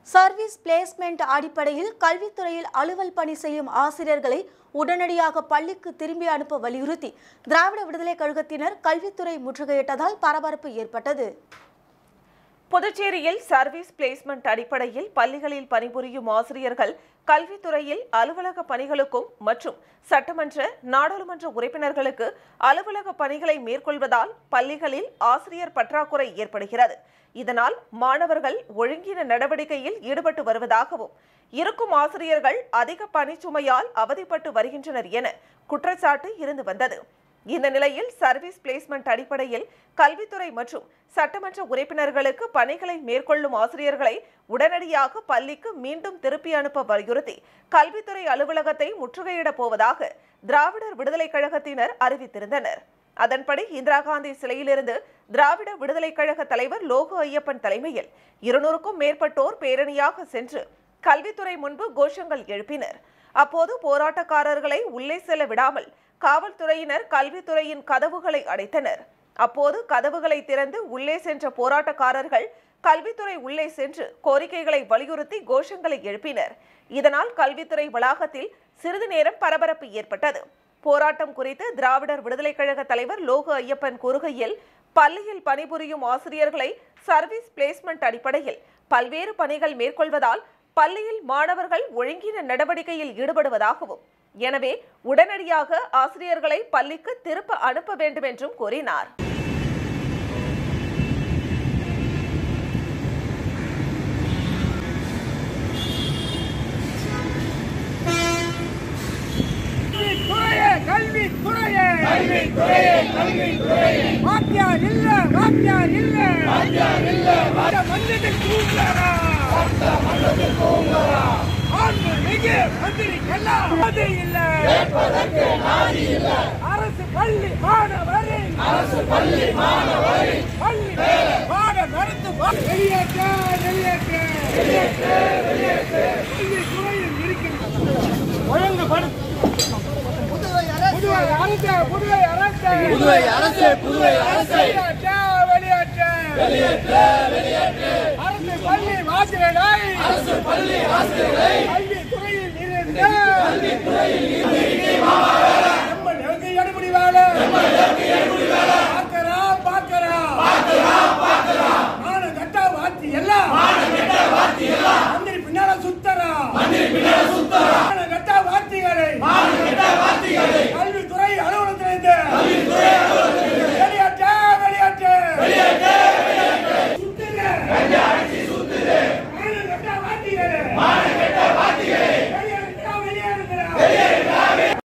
Service placement அடிப்படையில் கல்வித்துறையில் அலுவல் பணி செய்யும் ஆசிரியர்களை உடனடியாக பள்ளிக்கு திரும்பி அனுப்ப வலியுறுத்தி திராவிட விடுதலைக் கழகத்தினர் கல்வித்துறை முற்றுகையிட்டதால் பரபரப்பு ஏற்பட்டது. புதுச்சேரியில் சர்வீஸ் பிளேஸ்மெண்ட் அடிப்படையில் பள்ளிகளில் பணிபுரியும் ஆசிரியர்கள் கல்வித்துறையில் அலுவலக பணிகளுக்கும் மற்றும் சட்டமன்ற நாடாளுமன்ற உறுப்பினர்களுக்கு அலுவலக பணிகளை மேற்கொள்வதால் பள்ளிகளில் ஆசிரியர் பற்றாக்குறை ஏற்படுகிறது. இதனால் மாணவர்கள் ஒழுங்கீன நடவடிக்கையில் ஈடுபட்டு வருவதாகவும் இருக்கும் ஆசிரியர்கள் அதிக பணிச்சுமையால் அவதிப்பட்டு வருகின்றனர் என குற்றச்சாட்டு இருந்து வந்தது. இந்த நிலையில் சர்வீஸ் பிளேஸ்மெண்ட் அடிப்படையில் கல்வித்துறை மற்றும் சட்டமன்ற உறுப்பினர்களுக்கு பணிகளை மேற்கொள்ளும் ஆசிரியர்களை உடனடியாக பள்ளிக்கு மீண்டும் திருப்பி அனுப்ப வலியுறுத்தி கல்வித்துறை அலுவலகத்தை முற்றுகையிடப் போவதாக திராவிடர் விடுதலைக் கழகத்தினர் அறிவித்திருந்தனர். அதன்படி இந்திரா காந்தி சிலையிலிருந்து திராவிட விடுதலைக் கழக தலைவர் லோகு ஐயப்பன் தலைமையில் 200க்கும் மேற்பட்டோர் பேரணியாக சென்று கல்வித்துறை முன்பு கோஷங்கள் எழுப்பினர். அப்போது போராட்டக்காரர்களை உள்ளே செல்ல விடாமல் காவல்துறையினர் கல்வித்துறையின் கதவுகளை அடைத்தனர். அப்போது கதவுகளை திறந்து உள்ளே சென்ற போராட்டக்காரர்கள் கல்வித்துறை உள்ளே சென்று கோரிக்கைகளை வலியுறுத்தி கோஷங்களை எழுப்பினர். இதனால் கல்வித்துறை வளாகத்தில் சிறிது நேரம் பரபரப்பு ஏற்பட்டது. போராட்டம் குறித்து திராவிடர் விடுதலைக் கழக தலைவர் லோகு ஐயப்பன் கூறுகையில், பள்ளியில் பணிபுரியும் ஆசிரியர்களை சர்வீஸ் பிளேஸ்மெண்ட் அடிப்படையில் பல்வேறு பணிகள் மேற்கொள்வதால் பள்ளியில் மாணவர்கள் ஒழுங்கீன நடவடிக்கையில் ஈடுபடுவதாகவும், எனவே உடனடியாக ஆசிரியர்களை பள்ளிக்கு திருப்ப அனுப்ப வேண்டும் என்றும் கூறினார். வாத்தியார் இல்ல வாத்தியார் இல்ல வாத்தியார் இல்ல மன்னதில் தூங்கறா மன்னதில் தூங்கறா ஆண்டு மிகு மந்திரிக்கெல்லாம் அது இல்ல கேட்பதற்கு நாதி இல்ல அரசு பள்ளி மாணவரின் பள்ளி பாடம் நடத்தும் வெளியேற்ற வெளியேற்ற வெளியேற்ற வெளியேற்ற கல்வித்துறையில் இருக்கிறது ஒழுங்குபடுத்த புதுவை அரசு வெளியேற்ற அரசு பள்ளி ஆசிரியரை கல்வித்துறையில் இருந்து மந்திரி பின்னால சுத்தரா வார்த்தைகளை கல்வித்துறை அலுவலகத்திலிருந்து வெளியேற்ற